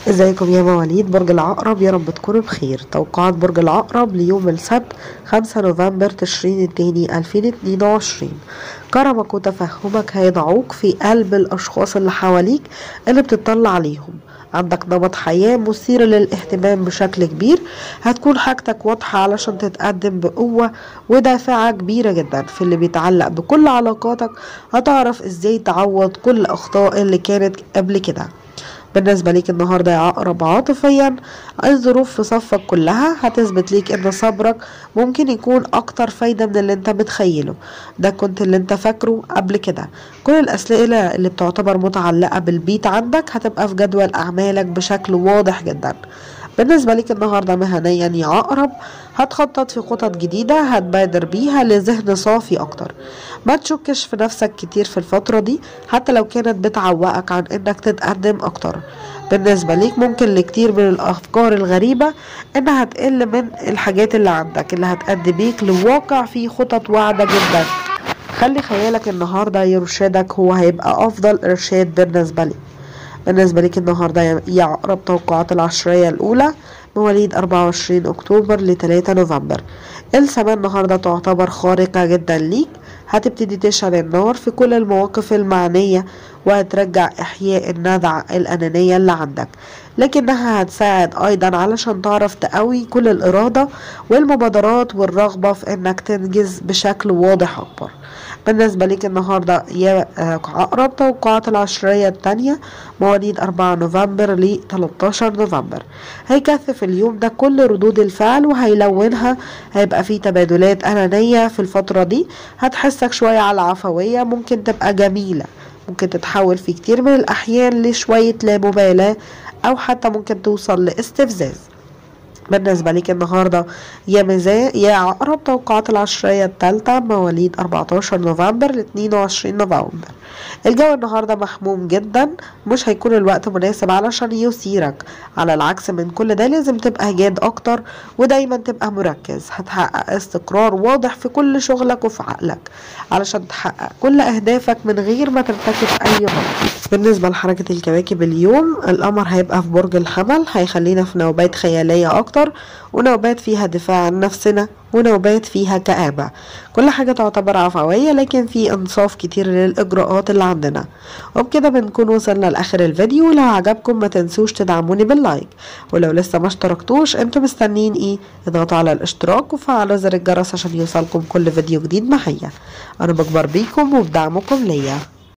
ازيكم يا مواليد برج العقرب؟ يا رب تكونوا بخير. توقعات برج العقرب ليوم السبت 5 نوفمبر تشرين الثاني 2022. كرمك وتفهمك هيضعوك في قلب الأشخاص اللي حواليك اللي بتطلع عليهم. عندك نمط حياة مثير للاهتمام بشكل كبير. هتكون حاجتك واضحة علشان تتقدم بقوة ودافعة كبيرة جدا في اللي بيتعلق بكل علاقاتك. هتعرف ازاي تعوض كل الأخطاء اللي كانت قبل كده. بالنسبة ليك النهاردة يا عقرب، عاطفيا الظروف في صفك كلها هتثبت ليك ان صبرك ممكن يكون اكتر فايدة من اللي انت متخيله. ده كنت اللي انت فاكره قبل كده. كل الاسئلة اللي بتعتبر متعلقة بالبيت عندك هتبقى في جدول اعمالك بشكل واضح جدا. بالنسبة ليك النهاردة مهنيا يا عقرب، هتخطط في خطط جديدة هتبادر بيها لذهن صافي أكتر. ما تشكش في نفسك كتير في الفترة دي حتى لو كانت بتعوقك عن إنك تتقدم أكتر. بالنسبة ليك ممكن لكتير من الأفكار الغريبة إنها تقل من الحاجات اللي عندك اللي هتأدي بيك لواقع فيه خطط واعدة جدا. خلي خيالك النهاردة يرشدك، هو هيبقى أفضل إرشاد بالنسبة لي. بالنسبة ليك النهاردة يا عقرب، توقعات العشرية الأولى مواليد 24 أكتوبر ل 3 نوفمبر. السماء النهاردة تعتبر خارقة جدا ليك. هتبتدي تشعل النار في كل المواقف المعنية وهترجع إحياء النزعة الأنانية اللي عندك، لكنها هتساعد أيضا علشان تعرف تقوي كل الإرادة والمبادرات والرغبة في إنك تنجز بشكل واضح أكبر. بالنسبة ليك النهاردة يا عقرب، توقعات العشرية التانية مواليد 4 نوفمبر ل 13 نوفمبر. هيكثف اليوم ده كل ردود الفعل وهيلونها. هيبقى فيه تبادلات أنانية في الفترة دي. هتحسك شوية على العفوية، ممكن تبقى جميلة، ممكن تتحول في كتير من الأحيان لشوية لا مبالاة أو حتى ممكن توصل لاستفزاز. بالنسبة ليك النهاردة يا عقرب، توقعات العشرية الثالثة مواليد 14 نوفمبر ل 22 نوفمبر. الجو النهاردة محموم جدا، مش هيكون الوقت مناسب علشان يثيرك. على العكس من كل ده لازم تبقى جاد اكتر ودايما تبقى مركز. هتحقق استقرار واضح في كل شغلك وفي عقلك علشان تحقق كل اهدافك من غير ما ترتكب اي غلط. بالنسبة لحركة الكواكب اليوم، القمر هيبقى في برج الحمل، هيخلينا في نوبات خيالية اكتر ونوبات فيها دفاع عن نفسنا ونوبات فيها كآبة. كل حاجة تعتبر عفوية لكن في انصاف كتير للإجراءات اللي عندنا. وبكده بنكون وصلنا لآخر الفيديو. لو عجبكم ما تنسوش تدعموني باللايك، ولو لسه ما اشتركتوش انتوا مستنين ايه؟ اضغطوا على الاشتراك وفعلوا زر الجرس عشان يوصلكم كل فيديو جديد معايا. انا بكبر بيكم وبدعمكم ليا.